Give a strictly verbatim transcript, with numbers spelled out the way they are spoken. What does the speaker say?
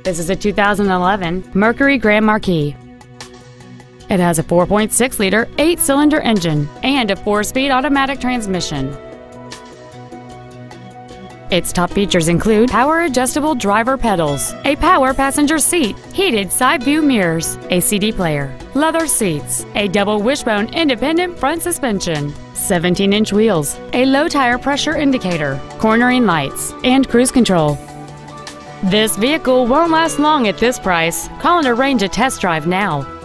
This is a two thousand eleven Mercury Grand Marquis. It has a four point six liter eight-cylinder engine and a four-speed automatic transmission. Its top features include power-adjustable driver pedals, a power passenger seat, heated side-view mirrors, a C D player, leather seats, a double wishbone independent front suspension, seventeen inch wheels, a low tire pressure indicator, cornering lights, and cruise control. This vehicle won't last long at this price. Call and arrange a test drive now.